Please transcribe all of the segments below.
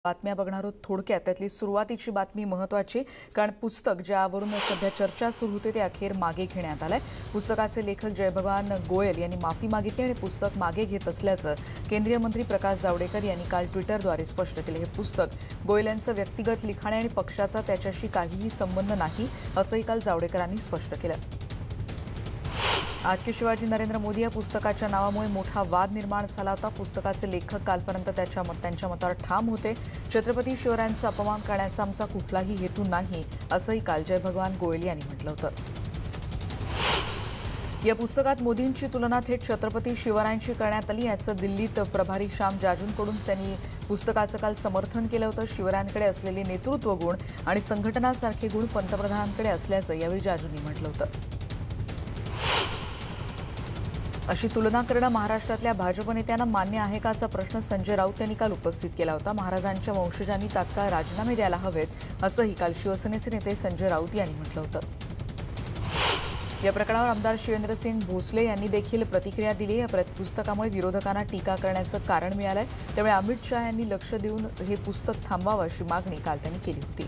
बातम्या बघणार आहोत थोडक्यात. त्यातली सुरुवातीची बातमी महत्त्वाची, कारण पुस्तक ज्यावरून सध्या चर्चा सुरू होते ते अखेर मागे घेण्यात आलंय. पुस्तकाचे लेखक जयभगवान गोयल यांनी माफी मागितली आणि पुस्तक मागे घेत असल्याचं केंद्रीय मंत्री प्रकाश जावडेकर यांनी काल ट्विटरद्वारे स्पष्ट केले. हे पुस्तक गोयल यांचं व्यक्तिगत लिखाण आणि पक्षाचा त्याच्याशी काहीही संबंध नाही, असंही काल जावडेकरांनी स्पष्ट केलं. आज के शिवाजी नरेंद्र मोदी या पुस्तकाच्या नावामुळे मोठा वाद निर्माण झाला होता. पुस्तकाचे लेखक कालपर्यंत त्यांच्या मतावर ठाम होते. छत्रपती शिवरायांचा अपमान करण्याचा आमचा कुठलाही हेतू नाही, असंही काल जयभगवान गोयल यांनी म्हटलं होतं. या पुस्तकात मोदींची तुलना थेट छत्रपती शिवरायांशी करण्यात आली. याचं दिल्लीत प्रभारी श्याम जाजूंकडून त्यांनी पुस्तकाचं काल समर्थन केलं होतं. शिवरायांकडे असलेले नेतृत्व गुण आणि संघटनासारखे गुण पंतप्रधानांकडे असल्याचं यावेळी जाजूंनी म्हटलं होतं. अशी तुलना करणं महाराष्ट्रातल्या भाजप नेत्यांना मान्य आहे का, असा प्रश्न संजय राऊत यांनी काल उपस्थित केला होता. महाराजांच्या वंशजांनी तात्काळ राजीनामे द्यायला हवेत, असंही काल शिवसेनेचे नेते संजय राऊत यांनी म्हटलं होतं. या प्रकरणावर आमदार शिवेंद्रसिंग भोसले यांनी देखील प्रतिक्रिया दिली. या पुस्तकामुळे विरोधकांना टीका करण्याचं कारण मिळालंय, त्यामुळे अमित शहा यांनी लक्ष देऊन हे पुस्तक थांबवावं अशी मागणी काल त्यांनी केली होती.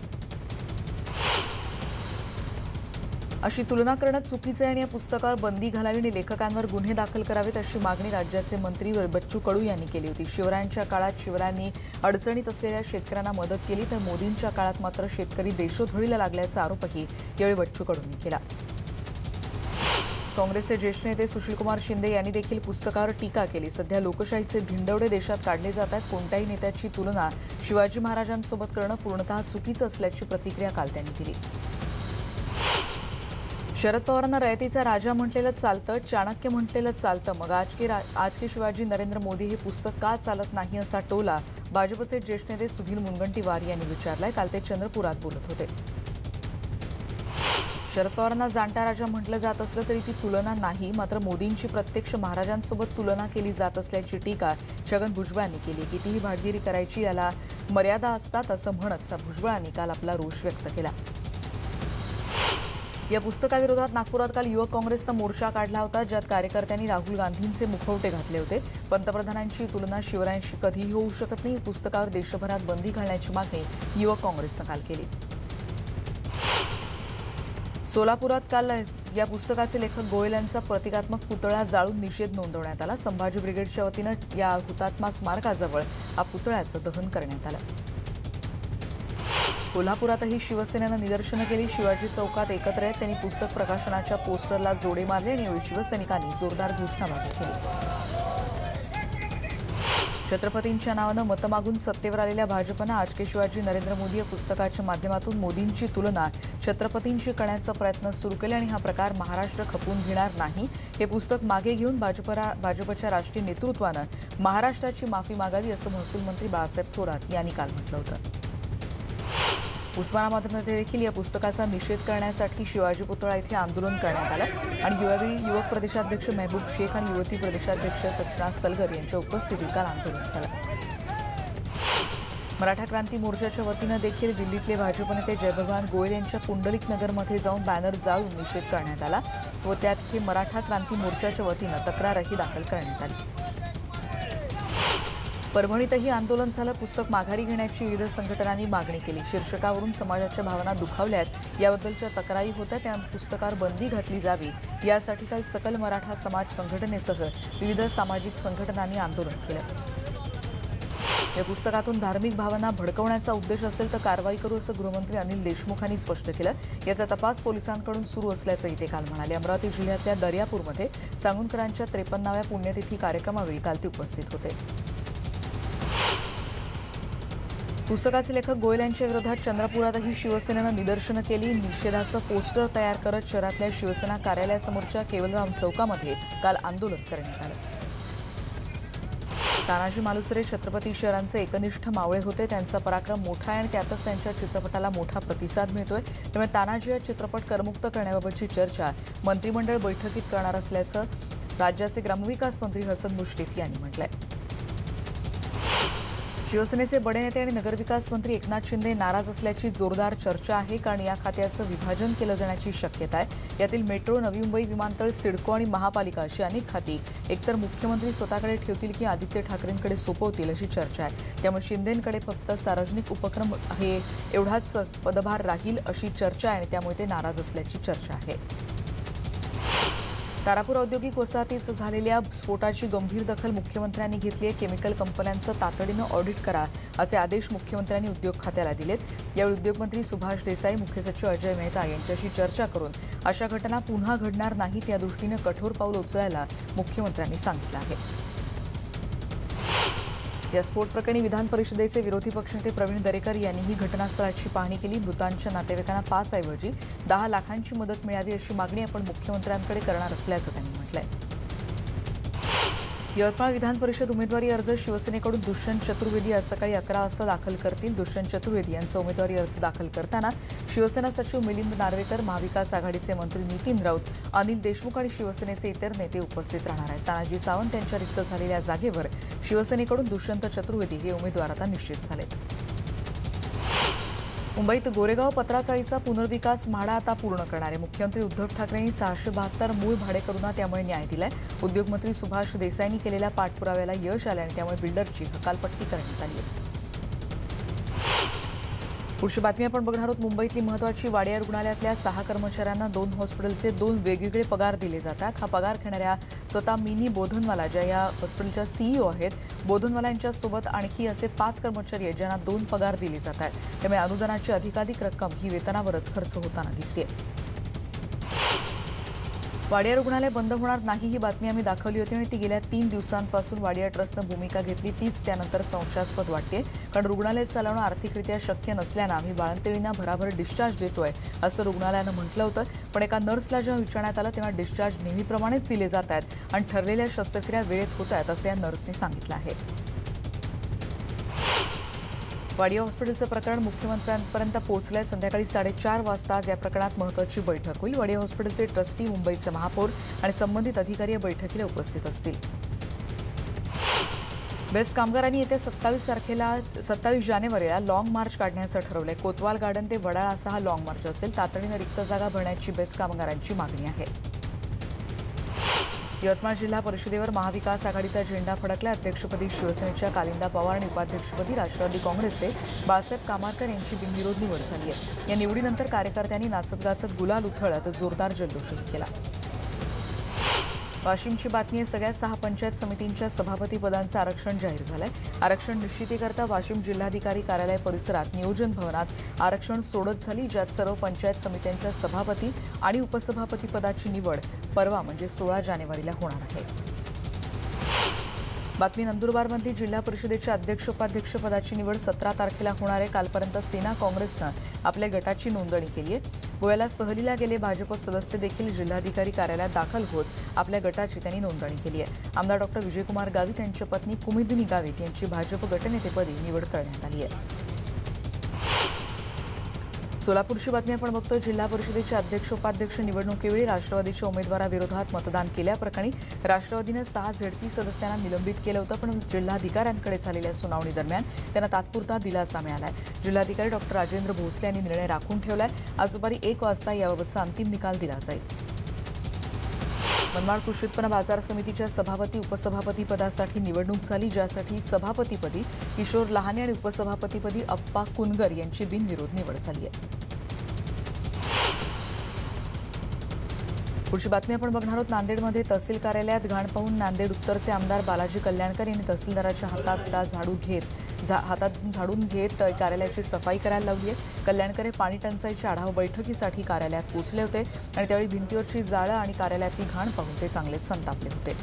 अशी तुलना करणं चुकीचं आहे आणि या पुस्तकावर बंदी घालावी आणि लेखकांवर गुन्हे दाखल करावेत, अशी मागणी राज्याचे मंत्री बच्चू कडू यांनी केली होती. शिवरायांच्या काळात शिवरायांनी अडचणीत असलेल्या शेतकऱ्यांना मदत केली, तर मोदींच्या काळात मात्र शेतकरी देशोधडीला लागल्याचा आरोपही यावेळी बच्चू कडूंनी केला. काँग्रेसचे ज्येष्ठ नेते सुशीलकुमार शिंदे यांनी देखील पुस्तकावर टीका केली. सध्या लोकशाहीचे धिंडवडे देशात काढले जात आहेत. कोणत्याही नेत्याची तुलना शिवाजी महाराजांसोबत करणं पूर्णतः चुकीचं असल्याची प्रतिक्रिया काल त्यांनी दिली. शरद पवारांना रयतेचा राजा म्हटलेलं चालतं, चाणक्य म्हटलेलं चालतं, मग आज के शिवाजी नरेंद्र मोदी हे पुस्तक का चालत नाही, असा टोला भाजपचे ज्येष्ठ नेते सुधीर मुनगंटीवार यांनी विचारलाय. काल ते चंद्रपुरात बोलत होते. शरद पवारांना जाणता राजा म्हटलं जात असलं तरी ती तुलना नाही, मात्र मोदींची प्रत्यक्ष महाराजांसोबत तुलना केली जात असल्याची टीका छगन भुजबळ यांनी केली. कितीही भाटगिरी करायची, याला मर्यादा असतात, असं म्हणत भुजबळांनी काल आपला रोष व्यक्त केला. या पुस्तकाविरोधात नागपुरात काल युवक काँग्रेसनं मोर्चा काढला होता, ज्यात कार्यकर्त्यांनी राहुल गांधींचे मुखवटे घातले होते. पंतप्रधानांची तुलना शिवरायांशी कधीही होऊ शकत नाही. पुस्तकावर देशभरात बंदी घालण्याची मागणी युवक काँग्रेसनं काल केली. सोलापुरात काल या पुस्तकाचे लेखक गोयल यांचा प्रतिकात्मक पुतळा जाळून निषेध नोंदवण्यात आला. संभाजी ब्रिगेडच्या वतीनं या हुतात्मा स्मारकाजवळ हा पुतळ्याचं दहन करण्यात आलं. कोल्हापुरातही शिवसेनेनं निदर्शनं केली. शिवाजी चौकात एकत्र येत त्यांनी पुस्तक प्रकाशनाच्या पोस्टरला जोडे मारले आणि यावेळी शिवसैनिकांनी जोरदार घोषणाबाजी केली. छत्रपतींच्या नावानं मतं मागून सत्तेवर आलेल्या भाजपनं आज के शिवाजी नरेंद्र मोदी या पुस्तकाच्या माध्यमातून मोदींची तुलना छत्रपतींशी करण्याचा प्रयत्न सुरू केला आणि हा प्रकार महाराष्ट्र खपवून घेणार नाही. हे पुस्तक मागे घेऊन भाजपच्या राष्ट्रीय नेतृत्वानं महाराष्ट्राची माफी मागावी, असं महसूल मंत्री बाळासाहेब थोरात यांनी काल म्हटलं होतं. उस्मानाबादमध्ये देखील या पुस्तकाचा निषेध करण्यासाठी शिवाजी पुतळा इथे आंदोलन करण्यात आलं आणि यावेळी युवक प्रदेशाध्यक्ष महबूब शेख आणि युवती प्रदेशाध्यक्ष सक्षणा सलगर यांच्या उपस्थितीत काल आंदोलन झालं. मराठा क्रांती मोर्चाच्या वतीनं देखील दिल्लीतले भाजप नेते जयभगवान गोयल यांच्या पुंडलिक नगरमध्ये जाऊन बॅनर जाळून निषेध करण्यात आला व त्यात मराठा क्रांती मोर्चाच्या वतीनं तक्रारही दाखल करण्यात आली. परभणीतही आंदोलन झालं. पुस्तक माघारी घेण्याची विविध संघटनांनी मागणी केली. शीर्षकावरून समाजाच्या भावना दुखावल्यात याबद्दलच्या तक्रारी होत्या, त्यामुळे पुस्तकावर बंदी घातली जावी यासाठी काल सकल मराठा समाज संघटनेसह विविध सामाजिक संघटनांनी आंदोलन केलं. या पुस्तकातून धार्मिक भावना भडकवण्याचा उद्देश असेल तर कारवाई करू, असं गृहमंत्री अनिल देशमुख यांनी स्पष्ट केलं. याचा तपास पोलिसांकडून सुरू असल्याचंही ते काल म्हणाले. अमरावती जिल्ह्यातल्या दर्यापूरमध्ये सांगूनकरांच्या 53व्या पुण्यतिथी कार्यक्रमावेळी काल ते उपस्थित होते. पुस्तकाचे लेखक गोयल यांच्या विरोधात चंद्रपुरातही शिवसेनेनं निदर्शनं केली. निषेधाचं पोस्टर तयार करत शहरातल्या शिवसेना कार्यालयासमोरच्या केवलराम चौकामध्ये काल आंदोलन करण्यात आलं. तानाजी मालुसरे छत्रपती शहरांचे एकनिष्ठ मावळे होते. त्यांचा पराक्रम मोठा आहे आणि त्यातच त्यांच्या चित्रपटाला मोठा प्रतिसाद मिळतोय. त्यामुळे तानाजी हा चित्रपट करमुक्त करण्याबाबतची चर्चा मंत्रिमंडळ बैठकीत करणार असल्याचं राज्याचे ग्रामविकास मंत्री हसन मुश्रीफ यांनी म्हटलंय. शिवसेनेचे बडे नेते आणि नगरविकास मंत्री एकनाथ शिंदे नाराज असल्याची जोरदार चर्चा आहे, कारण या खात्याचं विभाजन केलं जाण्याची शक्यता आहे. यातील मेट्रो, नवी मुंबई विमानतळ, सिडको आणि महापालिका अशी अनेक खाती एकतर मुख्यमंत्री स्वतःकडे ठेवतील की आदित्य ठाकरेंकडे सोपवतील अशी चर्चा आहे. त्यामुळे शिंदेंकडे फक्त सार्वजनिक उपक्रम हे एवढाच पदभार राहील अशी चर्चा आहे आणि त्यामुळे ते नाराज असल्याची चर्चा आहे. तारापूर औद्योगिक वसाहतीत झालेल्या स्फोटाची गंभीर दखल मुख्यमंत्र्यांनी घेतली आहे. केमिकल कंपन्यांचं तातडीनं ऑडिट करा असे आदेश मुख्यमंत्र्यांनी उद्योग खात्याला दिलेत. यावेळी उद्योगमंत्री सुभाष देसाई, मुख्य सचिव अजय मेहता यांच्याशी चर्चा करून अशा घटना पुन्हा घडणार नाहीत या दृष्टीनं कठोर पाऊल उचलायला मुख्यमंत्र्यांनी सांगितलं आहे. या स्फोट प्रकरणी विधान परिषदेचे विरोधी पक्षनेते प्रवीण दरेकर यांनीही घटनास्थळाची पाहणी केली. मृतांच्या नातेवाईकांना 5 ऐवजी 10 लाखांची मदत मिळावी अशी मागणी आपण मुख्यमंत्र्यांकडे करणार असल्याचं त्यांनी म्हटलंय. यवतमाळ विधान परिषद उमेदवारी अर्ज शिवसेनेकडून दुष्यंत चतुर्वेदी आज सकाळी 11 वाजता दाखल करतील. दुष्यंत चतुर्वेदी यांचा उमेदवारी अर्ज दाखल करताना शिवसेना सचिव मिलिंद नार्वेकर, महाविकास आघाडीचे मंत्री नितीन राऊत, अनिल देशमुख आणि शिवसेनेचे इतर नेते उपस्थित राहणार आहेत. तानाजी सावंत यांच्या रिक्त झालेल्या जागेवर शिवसेनेकडून दुष्यंत चतुर्वेदी हे उमेदवार आता निश्चित झालेत. मुंबईत गोरेगाव पत्राचाळीचा पुनर्विकास म्हाडा आता पूर्ण करणार आहे. मुख्यमंत्री उद्धव ठाकरेंनी 672 मूळ भाडेकरूंना त्यामुळे न्याय दिलाय. उद्योगमंत्री सुभाष देसाईंनी केलेल्या पाठपुराव्याला यश आलं आणि त्यामुळे बिल्डरची हकालपट्टी करण्यात आली आहे. पुढची बातमी आपण बघणार आहोत. मुंबईतली महत्त्वाची वाडिया रुग्णालयातल्या 6 कर्मचाऱ्यांना 2 हॉस्पिटलचे 2 वेगवेगळे पगार दिले जातात. हा पगार घेणाऱ्या स्वतः मिनी बोधनवाला, ज्या या हॉस्पिटलच्या CEO आहेत, बोधनवाला यांच्यासोबत आणखी असे 5 कर्मचारी आहेत ज्यांना 2 पगार दिले जात आहेत. त्यामुळे अनुदानाची अधिकाधिक रक्कम ही वेतनावरच खर्च होताना दिसते. वाडिया रुग्णालय बंद होणार नाही ही बातमी आम्ही दाखवली होती आणि ती गेल्या 3 दिवसांपासून वाडिया ट्रस्टनं भूमिका घेतली, तीच त्यानंतर संशयास्पद वाटते. कारण रुग्णालय चालवणं आर्थिकरित्या शक्य नसल्यानं आम्ही बाळंतिणींना भराभर डिस्चार्ज देतोय असं रुग्णालयानं म्हटलं होतं. पण एका नर्सला जेव्हा विचारण्यात आलं तेव्हा डिस्चार्ज नेहमीप्रमाणेच दिले जात आहेत आणि ठरलेल्या शस्त्रक्रिया वेळेत होत आहेत असं या नर्सने सांगितलं आहे. वाडिया हॉस्पिटलचं प्रकरण मुख्यमंत्र्यांपर्यंत पोहोचलंय. संध्याकाळी 4:30 वाजता आज या प्रकरणात महत्त्वाची बैठक होईल. वाडिया हॉस्पिटलचे ट्रस्टी, मुंबईचे महापौर आणि संबंधित अधिकारी या बैठकीला उपस्थित असतील. बेस्ट कामगारांनी येत्या 27 जानेवारीला लाँग मार्च काढण्याचं ठरवलंय. कोतवाल गार्डन ते वडाळा असा हा लाँग मार्च असेल. तातडीनं रिक्त जागा भरण्याची बेस्ट कामगारांची मागणी आहे. यवतमाळ जिल्हा परिषदेवर महाविकास आघाडीचा झेंडा फडकला. अध्यक्षपदी शिवसेनेच्या कालिंदा पवार आणि उपाध्यक्षपदी राष्ट्रवादी काँग्रेसचे बाळासाहेब कामारकर यांची बिनविरोध निवड झाली आहे. या निवडीनंतर कार्यकर्त्यांनी नाचत गाचत गुलाल उधळत जोरदार जल्लोषही केला. वाशिमची बातमी आहे. सगळ्या 6 पंचायत समितींच्या सभापती पदांचं आरक्षण जाहीर झालंय. आरक्षण निश्चितीकरता वाशिम जिल्हाधिकारी कार्यालय परिसरात नियोजन भवनात आरक्षण सोडत झाली, ज्यात सर्व पंचायत समित्यांच्या सभापती आणि उपसभापती पदाची निवड परवा म्हणजे 16 जानेवारीला होणार आहे. बातमी नंदुरबारमधली. जिल्हा परिषदेच्या अध्यक्ष उपाध्यक्ष पदाची निवड 17 तारखेला होणार आहे. कालपर्यंत सेना काँग्रेसनं आपल्या गटाची नोंदणी केली आहे. गोव्याला सहलीला गेले भाजप सदस्य देखील जिल्हाधिकारी कार्यालयात दाखल होत आपल्या गटाची त्यांनी नोंदणी केली आहे. आमदार डॉक्टर विजयकुमार गावित यांच्या पत्नी कुमुदिनी गावित यांची भाजप गटनेतेपदी निवड करण्यात आली आहे. सोलापूरची बातमी आपण बघतो. जिल्हा परिषदेच्या अध्यक्ष उपाध्यक्ष निवडणुकीवेळी राष्ट्रवादीच्या उमेदवाराविरोधात मतदान केल्याप्रकरणी राष्ट्रवादीनं 6 ZP सदस्यांना निलंबित केलं होतं, पण जिल्हाधिकाऱ्यांकडे झालेल्या सुनावणी दरम्यान त्यांना तात्पुरता दिलासा मिळाला आहे. जिल्हाधिकारी डॉक्टर राजेंद्र भोसले यांनी निर्णय राखून ठेवलाय. आज दुपारी 1 वाजता याबाबतचा अंतिम निकाल दिला जाईल. मनमाड कृषी उत्पन्न बाजार समितीच्या सभापती उपसभापती पदासाठी निवडणूक झाली, ज्यासाठी सभापतीपदी किशोर लहाने आणि उपसभापतीपदी अप्पा कुनगर यांची बिनविरोध निवड झाली आहे. पुढची बातमी आपण बघणार आहोत. नांदेडमध्ये तहसील कार्यालयात घाण पाहून नांदेड उत्तरचे आमदार बालाजी कल्याणकर यांनी तहसीलदाराच्या हातात झाडून घेत कार्यालयाची सफाई करायला लावली आहे. कल्याणकर हे पाणी टंचाईच्या आढावा बैठकीसाठी कार्यालयात पोहोचले होते आणि त्यावेळी भिंतीवरची जाळं आणि कार्यालयातली घाण पाहून ते चांगलेच संतापले होते.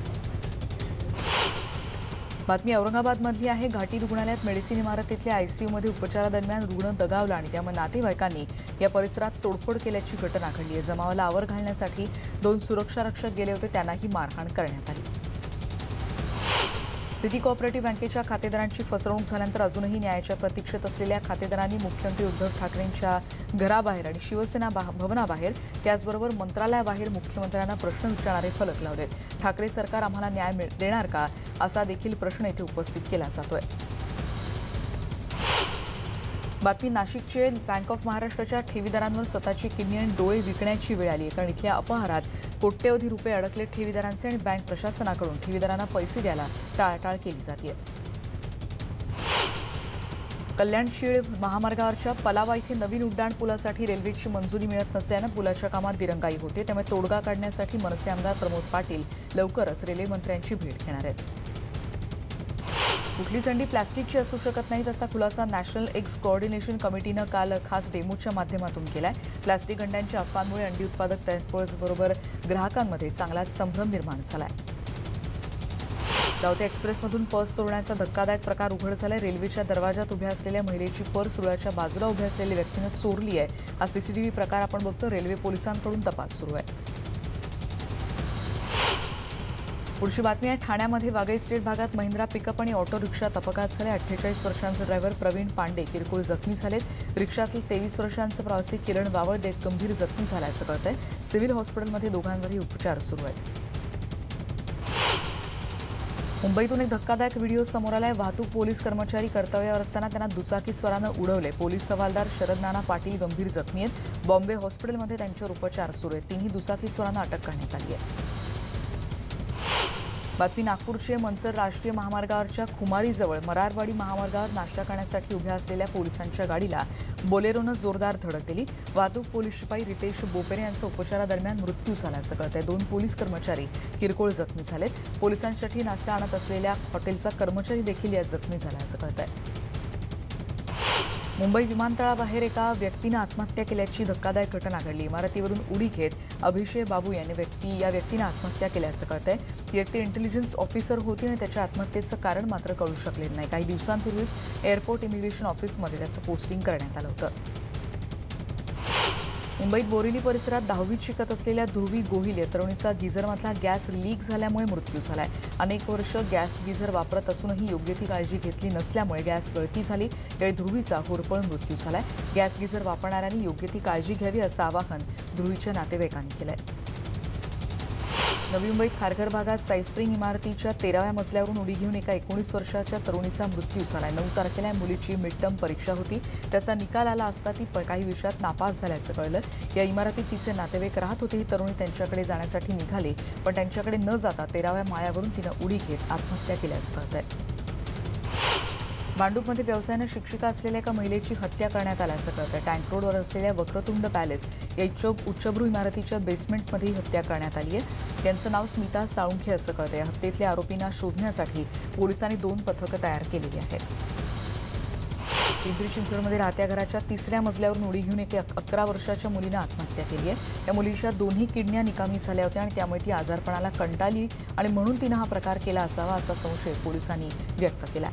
बातमी औरंगाबादमधली आहे. घाटी रुग्णालयात मेडिसिन इमारतीतल्या ICUमध्ये उपचारादरम्यान रुग्ण दगावला आणि त्यामुळे नातेवाईकांनी या परिसरात तोडफोड केल्याची घटना घडली आहे. जमावाला आवर घालण्यासाठी 2 सुरक्षारक्षक गेले होते, त्यांनाही मारहाण करण्यात आली. सिटी कोऑपरेटिव्ह बँकेच्या खातेदारांची फसवणूक झाल्यानंतर अजूनही न्यायाच्या प्रतीक्षेत असलेल्या खातेदारांनी मुख्यमंत्री उद्धव ठाकरेंच्या घराबाहेर आणि शिवसेना भवनाबाहेर त्याचबरोबर मंत्रालयाबाहेर मुख्यमंत्र्यांना प्रश्न विचारणारे फलक लावले. ठाकरे सरकार आम्हाला न्याय देणार का, असा देखील प्रश्न इथे उपस्थित केला जातोय. बातमी नाशिकचे बँक ऑफ महाराष्ट्राच्या ठेवीदारांवर स्वतःची किडनी आणि डोळे विकण्याची वेळ आली आहे, कारण इथल्या अपहारात कोट्यवधी रुपये अडकले ठेवीदारांचे आणि बँक प्रशासनाकडून ठेवीदारांना पैसे द्यायला टाळाटाळ केली जाते. कल्याण-शीळ महामार्गावरच्या पलावा इथे नवीन उड्डाण पुलासाठी रेल्वेची मंजुरी मिळत नसल्यानं पुलाच्या कामात दिरंगाई होते. त्यामुळे तोडगा काढण्यासाठी मनसे आमदार प्रमोद पाटील लवकरच रेल्वे मंत्र्यांची भेट घेणार आहेत. कुठली संडी प्लॅस्टिकची असू शकत नाही, तसा खुलासा नॅशनल एग्स कोऑर्डिनेशन कमिटीनं काल खास डेमोच्या माध्यमातून केलाय. प्लॅस्टिक अंड्यांच्या अफवांमुळे अंडी उत्पादक बरोबर ग्राहकांमध्ये चांगलाच संभ्रम निर्माण झालाय. दावते एक्सप्रेसमधून पर्स चोरण्याचा धक्कादायक प्रकार उघड झालाय. रेल्वेच्या दरवाजात उभ्या असलेल्या महिलेची पर्स रुळाच्या बाजूला उभ्या असलेल्या व्यक्तीनं चोरली आहे. हा सीसीटीव्ही प्रकार आपण बघतो. रेल्वे पोलिसांकडून तपास सुरू आहे. पुढची बातमी आहे. ठाण्यामध्ये वाघई स्टेट भागात महिंद्रा पिकअप आणि ऑटो रिक्षात अपघात झाले. 48 वर्षांचे ड्रायव्हर प्रवीण पांडे किरकोळ जखमी झालेत. रिक्षातील 23 वर्षांचे प्रवासी किरण वावळदे गंभीर जखमी झाल्याचं कळतंय. सिव्हिल हॉस्पिटलमध्ये दोघांवरही उपचार सुरू आहेत. मुंबईतून एक धक्कादायक व्हिडिओ समोर आलाय. वाहतूक पोलीस कर्मचारी कर्तव्यावर असताना त्यांना दुचाकीस्वारानं उडवले. पोलीस हवालदार शरद नाना पाटील गंभीर जखमी आहेत. बॉम्बे हॉस्पिटलमध्ये त्यांच्यावर उपचार सुरू आहेत. तिन्ही दुचाकीस्वारांना अटक करण्यात आली आहे. बातमी नागपूरचे मंचर राष्ट्रीय महामार्गावरच्या खुमारीजवळ मरारवाडी महामार्गावर नाश्ता करण्यासाठी उभ्या असलेल्या पोलिसांच्या गाडीला बोलेरोनं जोरदार धडक दिली. वाहतूक पोलीस शिपाई रितेश बोपेरे यांचा उपचारादरम्यान मृत्यू झाल्याचं कळतंय. 2 पोलीस कर्मचारी किरकोळ जखमी झालेत. पोलिसांसाठी नाश्ता आणत असलेल्या हॉटेलचा कर्मचारी देखील यात जखमी झाल्याचं कळतंय. मुंबई विमानतळाबाहेर एका व्यक्तीनं आत्महत्या केल्याची धक्कादायक घटना घडली. इमारतीवरून उडी घेत अभिषेक बाबू या व्यक्तीनं आत्महत्या केल्याचं कळतंय. ही व्यक्ती इंटेलिजन्स ऑफिसर होती आणि त्याच्या आत्महत्येचं कारण मात्र कळू शकलेलं नाही. काही दिवसांपूर्वीच एअरपोर्ट इमिग्रेशन ऑफिसमध्ये त्याचं पोस्टिंग करण्यात आलं होतं. मुंबईत बोरिवली परिसरात 10वीत शिकत असलेल्या ध्रुवी गोहिल या तरुणीचा गिझरमधला गॅस लीक झाल्यामुळे मृत्यू झालाय. अनेक वर्ष गॅस गिझर वापरत असूनही योग्य ती काळजी घेतली नसल्यामुळे गॅस गळती झाली. यावेळी ध्रुवीचा होरपळून मृत्यू झालाय. गॅस गिझर वापरणाऱ्यांनी योग्य ती काळजी घ्यावी असं आवाहन ध्रुवीच्या नातेवाईकांनी केलंय. नवी मुंबईत खारघर भागात साईस्प्रिंग इमारतीच्या 13व्या मजल्यावरून उडी घेऊन एका 19 वर्षाच्या तरुणीचा मृत्यू झालाय. 9 तारखेला या मुलीची मिड टर्म परीक्षा होती. त्याचा निकाल आला असता ती काही विषयात नापास झाल्याचं कळलं. या इमारतीत तिचे नातेवाईक राहत होते. ही तरुणी त्यांच्याकडे जाण्यासाठी निघाली, पण त्यांच्याकडे न जाता 13व्या माळ्यावरून तिनं उडी घेत आत्महत्या केल्याचं कळतंय. मांडूपमध्ये व्यवसायानं शिक्षिका असलेल्या एका महिलेची हत्या करण्यात आल्याचं कळतंय. टँक रोडवर असलेल्या वक्रतुंड पॅलेस या उच्चभ्रू इमारतीच्या बेसमेंटमध्ये ही हत्या करण्यात आली आहे. त्यांचं नाव स्मिता साळुंखे असं कळतंय. या हत्येतल्या आरोपींना शोधण्यासाठी पोलिसांनी 2 पथकं तयार केलेली आहेत. पिंपरी चिंचवडमध्ये राहत्या घराच्या 3ऱ्या मजल्यावरून उडी घेऊन एका 11 वर्षाच्या मुलीनं आत्महत्या केली आहे. या मुलीच्या 2ही किडन्या निकामी झाल्या होत्या आणि त्यामुळे ती आजारपणाला कंटाळली आणि म्हणून तिनं हा प्रकार केला असावा असा संशय पोलिसांनी व्यक्त केला.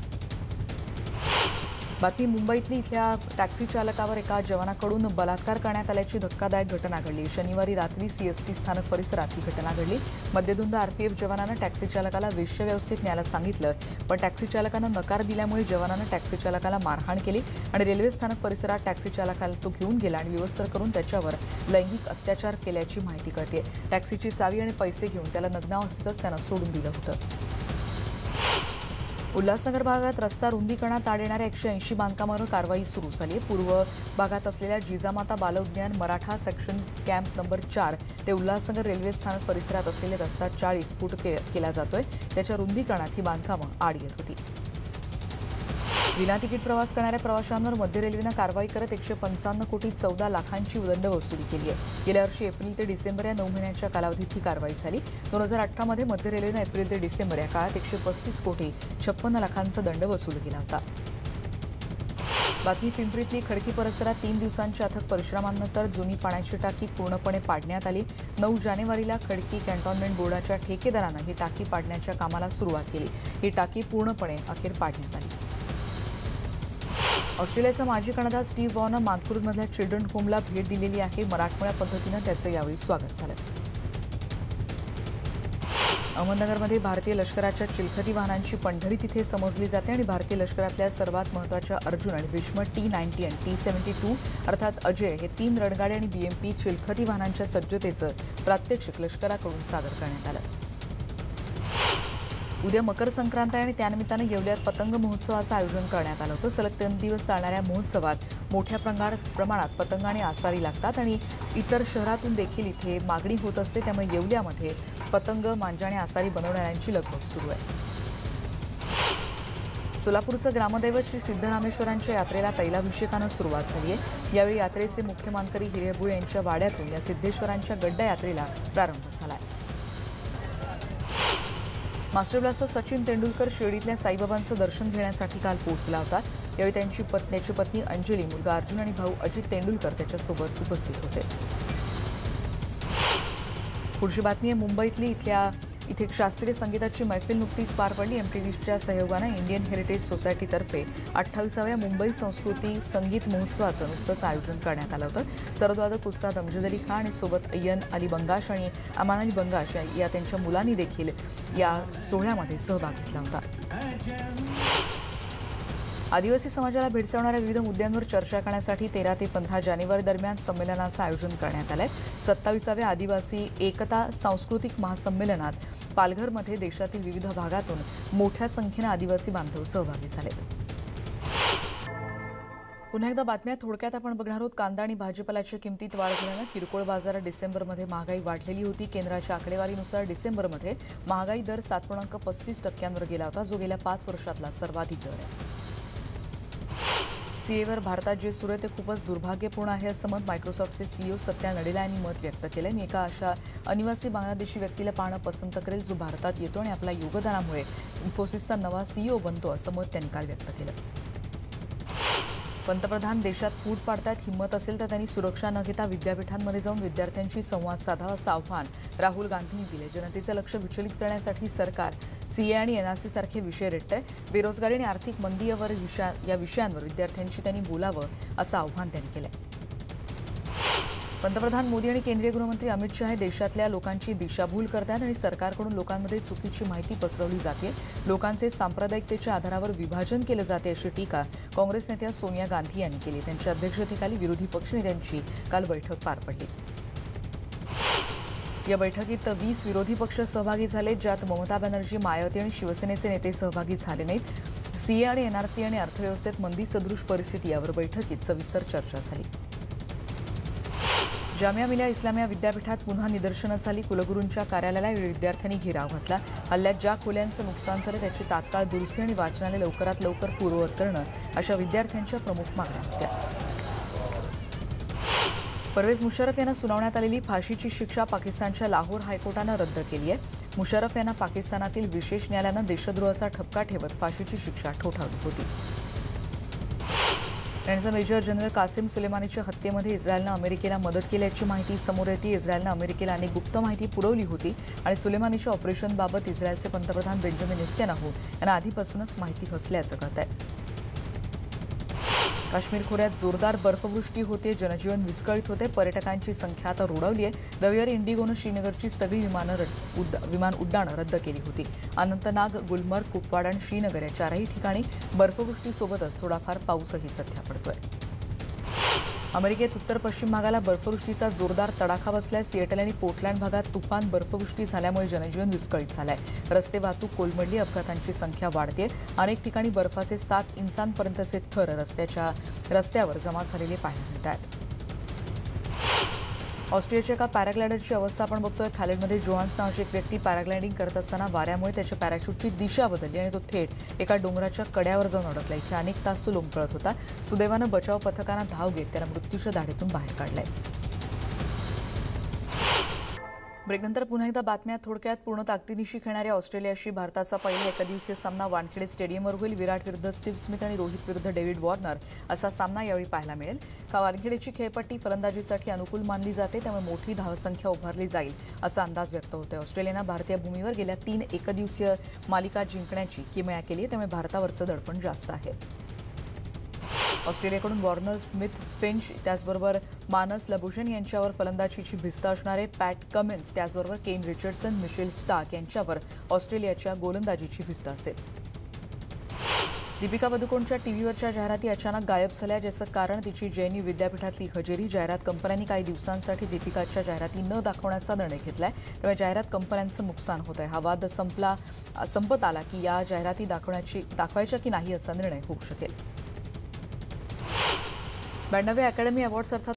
बातमी मुंबईतली इथल्या टॅक्सी चालकावर एका जवानाकडून बलात्कार करण्यात आल्याची धक्कादायक घटना घडली. शनिवारी रात्री सीएसटी स्थानक परिसरात ही घटना घडली. मध्यधुंद आरपीएफ जवानानं टॅक्सी चालकाला वेश्याव्यवस्थेत न्यायला सांगितलं, पण टॅक्सी चालकानं नकार दिल्यामुळे जवानानं टॅक्सी चालकाला मारहाण केली आणि रेल्वे स्थानक परिसरात टॅक्सी चालकाला तो घेऊन गेला आणि विवस्त्र करून त्याच्यावर लैंगिक अत्याचार केल्याची माहिती कळते. टॅक्सीची चावी आणि पैसे घेऊन त्याला नग्नावस्थेतच त्यानं सोडून दिलं होतं. उल्हासनगर भागात रस्ता रुंदीकरणात आड येणाऱ्या 180 बांधकामांवर कारवाई सुरू झाली आहे. पूर्व भागात असलेल्या जिजामाता बालउद्यान मराठा सेक्शन कॅम्प नंबर 4 ते उल्हासनगर रेल्वे स्थानक परिसरात असलेले रस्ता 40 फूट केला जातोय. त्याच्या रुंदीकरणात ही बांधकामं आड येत होती. विना तिकीट प्रवास करणाऱ्या प्रवाशांवर मध्य रेल्वेनं कारवाई करत 155 कोटी 14 लाखांची दंड वसुली केली आहे. गेल्या वर्षी एप्रिल ते डिसेंबर या 9 महिन्यांच्या कालावधीत ही कारवाई झाली. 2018 मध्ये मध्य रेल्वेनं एप्रिल ते डिसेंबर या काळात 135 कोटी 56 लाखांचा दंड वसूल केला होता. बातमी पिंपरीतली खडकी परिसरात 3 दिवसांच्या अथक परिश्रमांनंतर जुनी पाण्याची टाकी पूर्णपणे पाडण्यात आली. 9 जानेवारीला खडकी कॅन्टॉन्मेंट बोर्डाच्या ठेकेदारानं ही टाकी पाडण्याच्या कामाला सुरुवात केली. ही टाकी पूर्णपणे अखेर पाडण्यात आली. ऑस्ट्रेलियाचा माजी कर्णधार स्टीव्ह वॉनं मानखुर्दमधल्या चिल्ड्रन होमला भेट दिलेली आहे. मराठमोळ्या पद्धतीनं त्याचं यावेळी स्वागत झालं. अहमदनगरमध्ये भारतीय लष्कराच्या चिलखती वाहनांची पंढरी तिथे समजली जाते आणि भारतीय लष्करातल्या सर्वात महत्त्वाच्या अर्जुन आणि भीष्म T-90 आणि T-72 अर्थात अजय हे 3 रणगाडे आणि BMP चिलखती वाहनांच्या सज्जतेचं प्रात्यक्षिक लष्कराकडून सादर करण्यात आलं. उद्या मकर संक्रांत आहे आणि त्यानिमित्तानं येवल्यात पतंग महोत्सवाचं आयोजन करण्यात आलं होतं. सलग 3 दिवस चालणाऱ्या महोत्सवात मोठ्या प्रमाणात पतंग आणि आसारी लागतात आणि इतर शहरातून देखील इथे मागणी होत असते. त्यामुळे येवल्यामध्ये पतंग, मांजा आणि आसारी बनवणाऱ्यांची लगबग सुरू आहे. सोलापूरचं ग्रामदैवत श्री सिद्धरामेश्वरांच्या यात्रेला तैलाभिषेकानं सुरुवात झाली आहे. यावेळी यात्रेचे मुख्य मानकरी हिरेबुळ यांच्या वाड्यातून या सिद्धेश्वरांच्या गड्डा यात्रेला प्रारंभ झाला आहे. मास्टर ब्लास्टर सचिन तेंडुलकर शिर्डीतल्या साईबाबांचं दर्शन घेण्यासाठी काल पोहोचला होता. यावेळी त्याची पत्नी अंजली, मुलगा अर्जुन आणि भाऊ अजित तेंडुलकर त्याच्यासोबत उपस्थित होते. पुढची बातमी आहे मुंबईतली. इथे शास्त्रीय संगीताची मैफिल नुकतीच पार पडली. MTVच्या सहयोगानं इंडियन हेरिटेज सोसायटीतर्फे 28व्या मुंबई संस्कृती संगीत महोत्सवाचं नुकतंच आयोजन करण्यात आलं होतं. सरदवादक उस्ताद अमजद अली खान आणि सोबत अय्यन अली बंगाश आणि अमान अली बंगाश या त्यांच्या मुलांनी देखील या सोहळ्यामध्ये सहभाग घेतला होता. आदिवासी समाजाला भेडसावणाऱ्या विविध मुद्द्यांवर चर्चा करण्यासाठी 13 ते 15 जानेवारी दरम्यान संमेलनाचं आयोजन करण्यात आलं आहे. 27व्या आदिवासी एकता सांस्कृतिक महासंमेलनात पालघरमध्ये देशातील विविध भागातून मोठ्या संख्येनं आदिवासी बांधव सहभागी झालेत. पुन्हा एकदा बातम्या थोडक्यात आपण बघणार आहोत. कांदा आणि भाजीपाल्याच्या किमतीत वाढ झाल्यानं किरकोळ बाजारात डिसेंबरमध्ये महागाई वाढलेली होती. केंद्राच्या आकडेवारीनुसार डिसेंबरमध्ये महागाई दर 7.35% गेला होता, जो गेल्या 5 वर्षातला सर्वाधिक दर आहे. सीएवर भारतात जे सुरू आहे ते खूपच दुर्भाग्यपूर्ण आहे असं मत मायक्रोसॉफ्टचे CEO सत्या नडेला यांनी मत व्यक्त केलं. मी एका अशा अनिवासी बांगलादेशी व्यक्तीला पाहणं पसंत करेल जो भारतात येतो आणि आपल्या योगदानामुळे इन्फोसिसचा नवा CEO बनतो असं मत त्यांनी काल व्यक्त केलं. पंतप्रधान देशात फूट पाडतायत, हिंमत असेल तर त्यांनी सुरक्षा न घेता विद्यापीठांमध्ये जाऊन विद्यार्थ्यांशी संवाद साधावा असं आव्हान राहुल गांधींनी दिले. जनतेचं लक्ष विचलित करण्यासाठी सरकार CA आणि NRC सारखे विषय रेटतंय. बेरोजगारी आणि आर्थिक मंदी या विषयांवर विद्यार्थ्यांशी त्यांनी बोलावं असं आव्हान त्यांनी केलं. पंतप्रधान मोदी आणि केंद्रीय गृहमंत्री अमित शहा देशातल्या लोकांची दिशाभूल करतात आणि सरकारकडून लोकांमध्ये चुकीची माहिती पसरवली जाते. लोकांचे सांप्रदायिकतेच्या आधारावर विभाजन केलं जाते अशी टीका काँग्रेस नेत्या सोनिया गांधी यांनी केली. त्यांच्या अध्यक्षतेखाली विरोधी पक्षनेत्यांची काल बैठक पार पडली. या बैठकीत 20 विरोधी पक्ष सहभागी झाले, ज्यात ममता बॅनर्जी, मायावती आणि शिवसेनेचे नेते सहभागी झाले नाहीत. CA आणि NRC आणि अर्थव्यवस्थेत मंदी सदृश परिस्थिती यावर बैठकीत सविस्तर चर्चा झाली. जामिया मिलिया इस्लामिया विद्यापीठात पुन्हा निदर्शनं झाली. कुलगुरूंच्या कार्यालयाला विद्यार्थ्यांनी घेराव घातला. हल्ल्यात ज्या खोल्यांचं नुकसान झालं त्याची तात्काळ दुरुस्ती आणि वाचनालय लवकरात लवकर पूर्ववत करणं अशा विद्यार्थ्यांच्या प्रमुख मागण्या होत्या. परवेज मुशर्रफ यांना सुनावण्यात आलेली फाशीची शिक्षा पाकिस्तानच्या लाहोर हायकोर्टानं रद्द केली आहे. मुशर्रफ यांना पाकिस्तानातील विशेष न्यायालयानं देशद्रोहाचा ठपका ठेवत फाशीची शिक्षा ठोठावली होती. त्यांचा मेजर जनरल कासिम सुलेमानीच्या हत्येमध्ये इस्रायलनं अमेरिकेला मदत केल्याची माहिती समोर येते. इस्रायलनं अमेरिकेला अनेक गुप्त माहिती पुरवली होती आणि सुलेमानीच्या ऑपरेशनबाबत इस्रायलचे पंतप्रधान बेंजामिन नेतन्याहू यांना आधीपासूनच माहिती असल्याचं कळत आहे. काश्मीर खोऱ्यात जोरदार बर्फवृष्टी होते, जनजीवन विस्कळीत होते. पर्यटकांची संख्या आता रोडावली आहे. रविवारी इंडिगोनं श्रीनगरची सगळी विमान उड्डाणं रद्द केली होती. अनंतनाग, गुलमर्ग, कुपवाडा आणि श्रीनगर या 4ही ठिकाणी बर्फवृष्टीसोबतच थोडाफार पाऊसही सध्या पडतोय. अमेरिकेत उत्तर पश्चिम भागाला बर्फवृष्टीचा जोरदार तडाखा बसलाय. सिएटल आणि पोर्टलँड भागात तुफान बर्फवृष्टी झाल्यामुळे जनजीवन विस्कळीत झालंय. रस्ते वाहतूक कोलमडली, अपघातांची संख्या वाढते. अनेक ठिकाणी बर्फाचे 7 इंचांपर्यंतचे थर रस्त्यावर जमा झालेले पाहायला मिळत आहेत. ऑस्ट्रियाच्या एका पॅराग्लायडरची अवस्था आपण बघतोय. थायलंडमध्ये जोहान्स नावाची एक व्यक्ती पॅराग्लायडिंग करत असताना वाऱ्यामुळे त्याच्या पॅराशूटची दिशा बदलली आणि तो थेट एका डोंगराच्या कड्यावर जाऊन अडकला. इथे अनेक तास तो लोंबकळत होता. सुदैवानं बचाव पथकानं धाव घेत त्याला मृत्यूच्या दाढेतून बाहेर काढलंय. ब्रेकनंतर पुन्हा एकदा बातम्या थोडक्यात. पूर्ण ताकदीनिशी खेळणाऱ्या ऑस्ट्रेलियाशी भारताचा पहिला एकदिवसीय सामना वानखेडे स्टेडियमवर होईल. विराट विरुद्ध स्टीव्ह स्मिथ आणि रोहित विरुद्ध डेव्हिड वॉर्नर असा सामना यावेळी पाहायला मिळेल. वानखेडेची खेळपट्टी फलंदाजीसाठी अनुकूल मानली जाते, त्यामुळे मोठी धावसंख्या उभारली जाईल असा अंदाज व्यक्त होतोय. ऑस्ट्रेलियानं भारतीय भूमीवर गेल्या 3 एकदिवसीय मालिका जिंकण्याची किमया केली आहे, त्यामुळे भारतावरचं दडपण जास्त आहे. ऑस्ट्रेलियाकडून वॉर्नर, स्मिथ, फिंच, त्याचबरोबर मानस लबुशेन यांच्यावर फलंदाजीची भिस्त असणार आहे. पॅट कमिन्स, त्याचबरोबर केन रिचर्डसन, मिशेल स्टार्क यांच्यावर ऑस्ट्रेलियाच्या गोलंदाजीची भिस्त असेल. दीपिका पदुकोणच्या टीव्हीवरच्या जाहिराती अचानक गायब झाल्या, ज्याचं कारण तिची जेएनयू विद्यापीठातली हजेरी. जाहिरात कंपन्यांनी काही दिवसांसाठी दीपिकाच्या जाहिराती न दाखवण्याचा निर्णय घेतलाय, त्यामुळे जाहिरात कंपन्यांचं नुकसान होत आहे. हा वाद संपत आला की या जाहिराती दाखवायच्या की नाही असा निर्णय होऊ शकेल. 92व्या अकॅडमी अवॉर्ड्स अर्थात